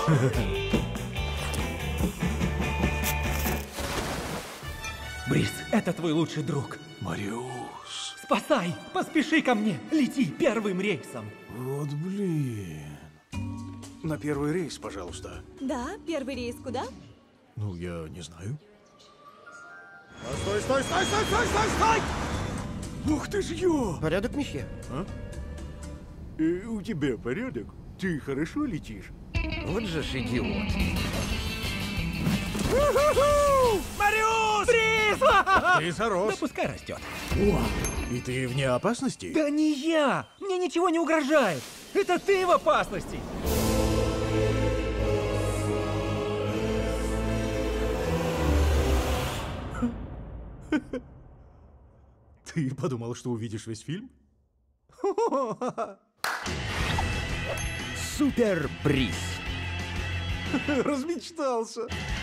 Бриз, это твой лучший друг. Мариус. Спасай! Поспеши ко мне! Лети первым рейсом! Вот блин. На первый рейс, пожалуйста. Да, первый рейс куда? Ну, я не знаю. Стой, стой, стой, стой, стой, стой, стой! Ух ты ж ё! Порядок, месье? У тебя порядок? Ты хорошо летишь? Вот же ж идиот. Мариус! Бриз! Ты зарос. Да пускай растет. И ты вне опасности? Да не я! Мне ничего не угрожает! Это ты в опасности! Ты подумал, что увидишь весь фильм? Супер Бриз. Размечтался.